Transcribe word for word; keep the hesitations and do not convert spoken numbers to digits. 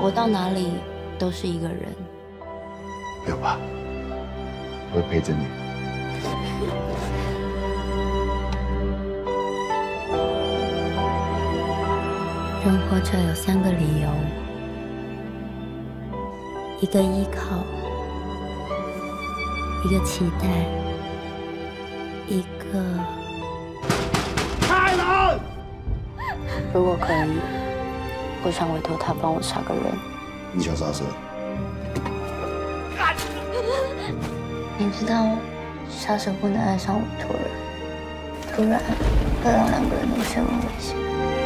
我到哪里都是一个人。 不要怕，我会陪着你。 人活着有三个理由：一个依靠，一个期待，一个…… 开门！ 如果可以，我想委托他帮我杀个人。 你想杀谁？ 你知道，杀手不能爱上委托人，不然会让两个人都陷入危险。